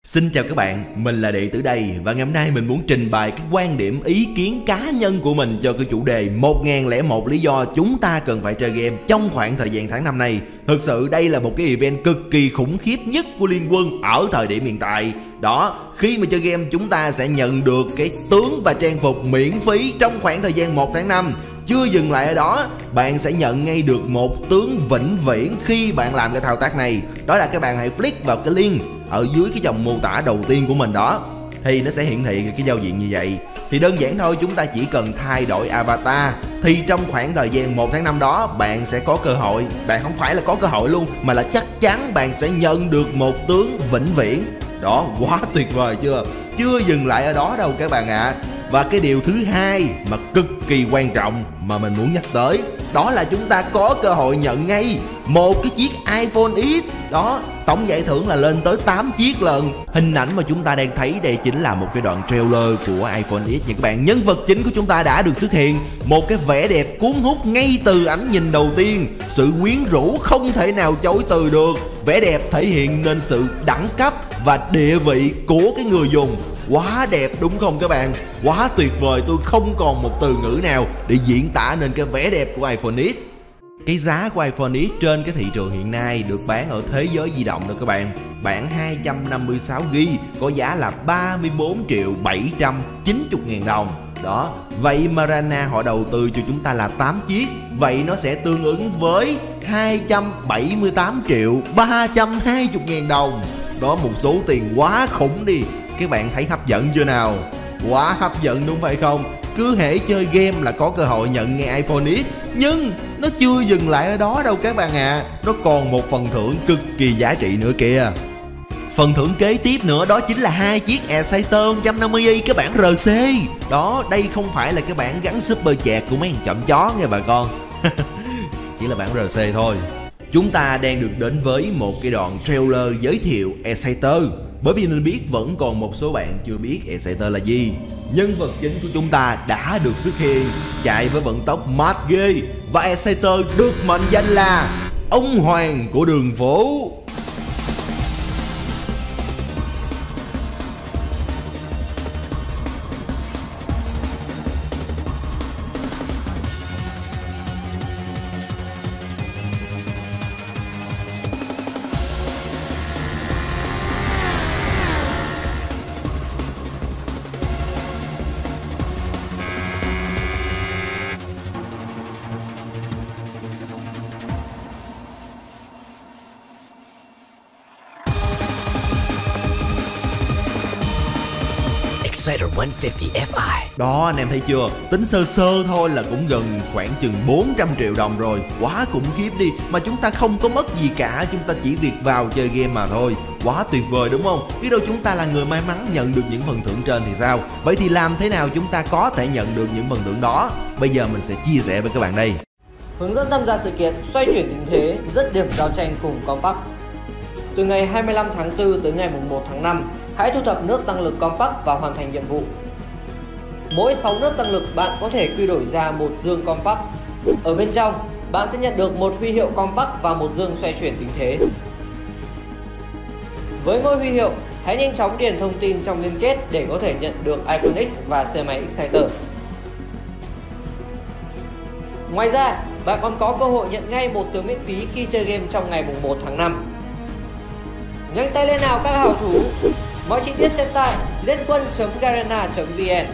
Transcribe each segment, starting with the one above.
Xin chào các bạn, mình là Đệ Tử đây và ngày hôm nay mình muốn trình bày cái quan điểm ý kiến cá nhân của mình cho cái chủ đề 1001 lý do chúng ta cần phải chơi game trong khoảng thời gian tháng năm này. Thực sự đây là một cái event cực kỳ khủng khiếp nhất của Liên Quân ở thời điểm hiện tại. Đó, khi mà chơi game chúng ta sẽ nhận được cái tướng và trang phục miễn phí trong khoảng thời gian 1 tháng 5. Chưa dừng lại ở đó, bạn sẽ nhận ngay được một tướng vĩnh viễn khi bạn làm cái thao tác này. Đó là các bạn hãy click vào cái link ở dưới cái dòng mô tả đầu tiên của mình đó, thì nó sẽ hiển thị cái giao diện như vậy. Thì đơn giản thôi, chúng ta chỉ cần thay đổi avatar thì trong khoảng thời gian 1 tháng 5 đó bạn sẽ có cơ hội, bạn không phải là có cơ hội luôn mà là chắc chắn bạn sẽ nhận được một tướng vĩnh viễn. Đó, quá tuyệt vời chưa? Chưa dừng lại ở đó đâu các bạn ạ. Và cái điều thứ hai mà cực kỳ quan trọng mà mình muốn nhắc tới, đó là chúng ta có cơ hội nhận ngay một cái chiếc iPhone X. Đó, tổng giải thưởng là lên tới 8 chiếc lần. Hình ảnh mà chúng ta đang thấy đây chính là một cái đoạn trailer của iPhone X nha các bạn. Nhân vật chính của chúng ta đã được xuất hiện, một cái vẻ đẹp cuốn hút ngay từ ánh nhìn đầu tiên. Sự quyến rũ không thể nào chối từ được. Vẻ đẹp thể hiện nên sự đẳng cấp và địa vị của cái người dùng. Quá đẹp đúng không các bạn? Quá tuyệt vời, tôi không còn một từ ngữ nào để diễn tả nên cái vẻ đẹp của iPhone X. Cái giá của iPhone X trên cái thị trường hiện nay được bán ở thế giới di động đó các bạn. Bản 256GB có giá là 34.790.000 đồng. Đó, vậy mà Rana họ đầu tư cho chúng ta là 8 chiếc. Vậy nó sẽ tương ứng với 278.320.000 đồng. Đó, một số tiền quá khủng đi. Các bạn thấy hấp dẫn chưa nào? Quá hấp dẫn đúng phải không? Cứ hễ chơi game là có cơ hội nhận ngay iPhone X. Nhưng nó chưa dừng lại ở đó đâu các bạn ạ. Nó còn một phần thưởng cực kỳ giá trị nữa kìa. Phần thưởng kế tiếp nữa đó chính là 2 chiếc Exciter 150i cái bản RC. Đó, đây không phải là cái bản gắn super chẹt của mấy thằng chậm chó nha bà con. Chỉ là bản RC thôi. Chúng ta đang được đến với một cái đoạn trailer giới thiệu Exciter. Bởi vì mình biết vẫn còn một số bạn chưa biết Exciter là gì. Nhân vật chính của chúng ta đã được xuất hiện, chạy với vận tốc mát ghê. Và Exciter được mệnh danh là ông hoàng của đường phố. Exciter 150 Fi. Đó, anh em thấy chưa? Tính sơ sơ thôi là cũng gần khoảng chừng 400 triệu đồng rồi. Quá khủng khiếp đi. Mà chúng ta không có mất gì cả, chúng ta chỉ việc vào chơi game mà thôi. Quá tuyệt vời đúng không? Biết đâu chúng ta là người may mắn nhận được những phần thưởng trên thì sao? Vậy thì làm thế nào chúng ta có thể nhận được những phần thưởng đó? Bây giờ mình sẽ chia sẻ với các bạn đây. Hướng dẫn tham gia sự kiện xoay chuyển tình thế, dứt điểm giao tranh cùng Compact. Từ ngày 25 tháng 4 tới ngày 1 tháng 5, hãy thu thập nước tăng lực Compact và hoàn thành nhiệm vụ. Mỗi 6 nước tăng lực bạn có thể quy đổi ra một dương Compact. Ở bên trong, bạn sẽ nhận được một huy hiệu Compact và một dương xoay chuyển tình thế. Với mỗi huy hiệu, hãy nhanh chóng điền thông tin trong liên kết để có thể nhận được iPhone X và xe máy Exciter. Ngoài ra, bạn còn có cơ hội nhận ngay một tướng miễn phí khi chơi game trong ngày 1 tháng 5. Nhanh tay lên nào các hảo thủ! Mọi chi tiết xem tại lienquân.garena.vn.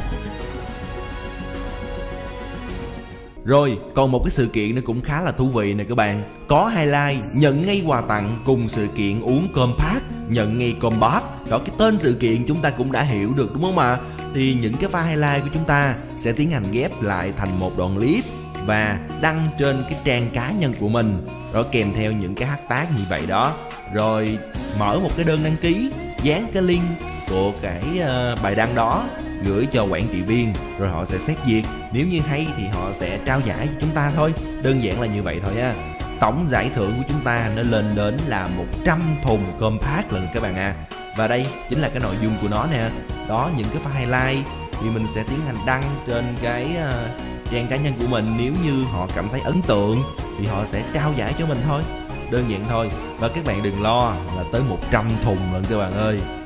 Rồi, còn một cái sự kiện nó cũng khá là thú vị nè các bạn. Có highlight nhận ngay quà tặng cùng sự kiện uống Compact, nhận ngay Combat. Đó, cái tên sự kiện chúng ta cũng đã hiểu được đúng không ạ? Thì những cái file highlight của chúng ta sẽ tiến hành ghép lại thành một đoạn clip và đăng trên cái trang cá nhân của mình, rồi kèm theo những cái hashtag như vậy đó. Rồi mở một cái đơn đăng ký, dán cái link của cái bài đăng đó, gửi cho quản trị viên, rồi họ sẽ xét duyệt. Nếu như hay thì họ sẽ trao giải cho chúng ta thôi. Đơn giản là như vậy thôi á. Tổng giải thưởng của chúng ta nó lên đến là 100 thùng Compact lần các bạn à. Và đây chính là cái nội dung của nó nè. Đó, những cái file highlight thì mình sẽ tiến hành đăng trên cái trang cá nhân của mình. Nếu như họ cảm thấy ấn tượng thì họ sẽ trao giải cho mình thôi. Đơn giản thôi. Và các bạn đừng lo là tới 100 thùng lần các bạn ơi.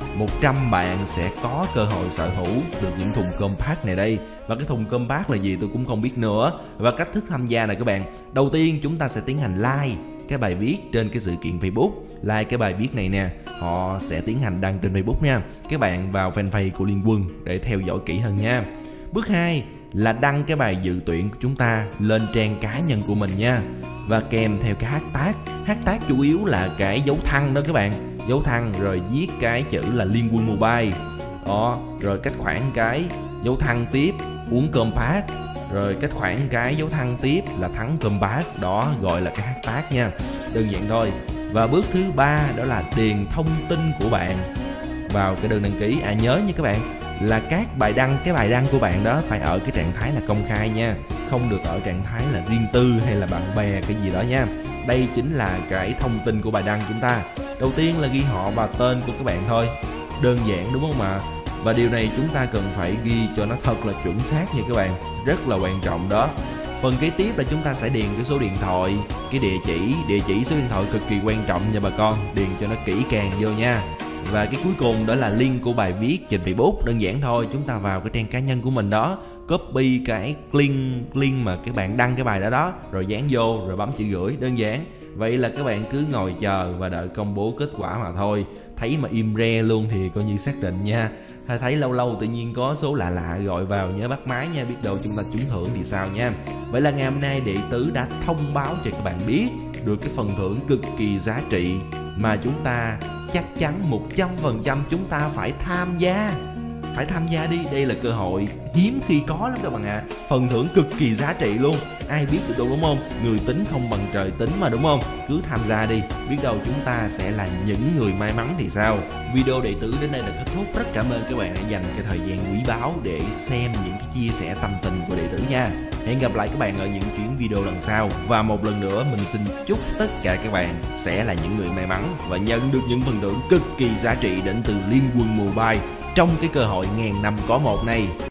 100 bạn sẽ có cơ hội sở hữu được những thùng compact này đây. Và cái thùng compact là gì tôi cũng không biết nữa. Và cách thức tham gia này các bạn. Đầu tiên chúng ta sẽ tiến hành like cái bài viết trên cái sự kiện Facebook. Like cái bài viết này nè, họ sẽ tiến hành đăng trên Facebook nha. Các bạn vào fanpage của Liên Quân để theo dõi kỹ hơn nha. Bước 2 là đăng cái bài dự tuyển của chúng ta lên trang cá nhân của mình nha. Và kèm theo cái hashtag. Hashtag chủ yếu là cái dấu thăng đó các bạn. Dấu thăng rồi viết cái chữ là Liên Quân Mobile. Đó, rồi cách khoảng cái dấu thăng tiếp uống compact. Rồi cách khoảng cái dấu thăng tiếp là thắng compact. Đó gọi là cái hashtag nha. Đơn giản thôi. Và bước thứ 3 đó là điền thông tin của bạn vào cái đơn đăng ký. Nhớ nha các bạn, là các bài đăng, cái bài đăng của bạn đó phải ở cái trạng thái là công khai nha, không được ở trạng thái là riêng tư hay là bạn bè cái gì đó nha. Đây chính là cái thông tin của bài đăng chúng ta. Đầu tiên là ghi họ và tên của các bạn thôi, đơn giản đúng không ạ? Và điều này chúng ta cần phải ghi cho nó thật là chuẩn xác nha các bạn, rất là quan trọng đó. Phần kế tiếp là chúng ta sẽ điền cái số điện thoại, cái địa chỉ số điện thoại cực kỳ quan trọng nha bà con, điền cho nó kỹ càng vô nha. Và cái cuối cùng đó là link của bài viết trên Facebook, đơn giản thôi, chúng ta vào cái trang cá nhân của mình đó, copy cái link mà các bạn đăng cái bài đó rồi dán vô rồi bấm chữ gửi, đơn giản. Vậy là các bạn cứ ngồi chờ và đợi công bố kết quả mà thôi. Thấy mà im re luôn thì coi như xác định nha. Thấy lâu lâu tự nhiên có số lạ lạ gọi vào nhớ bắt máy nha, biết đâu chúng ta trúng thưởng thì sao nha. Vậy là ngày hôm nay Đệ Tứ đã thông báo cho các bạn biết được cái phần thưởng cực kỳ giá trị mà chúng ta chắc chắn 100% chúng ta phải tham gia. Phải tham gia đi, đây là cơ hội hiếm khi có lắm các bạn ạ. Phần thưởng cực kỳ giá trị luôn, ai biết được đâu đúng không? Người tính không bằng trời tính mà đúng không? Cứ tham gia đi, biết đâu chúng ta sẽ là những người may mắn thì sao. Video Đệ Tứ đến đây là kết thúc. Rất cảm ơn các bạn đã dành cái thời gian quý báu để xem những cái chia sẻ tâm tình của Đệ Tứ nha. Hẹn gặp lại các bạn ở những chuyến video lần sau. Và một lần nữa mình xin chúc tất cả các bạn sẽ là những người may mắn và nhận được những phần thưởng cực kỳ giá trị đến từ Liên Quân Mobile trong cái cơ hội 1000 năm có một này.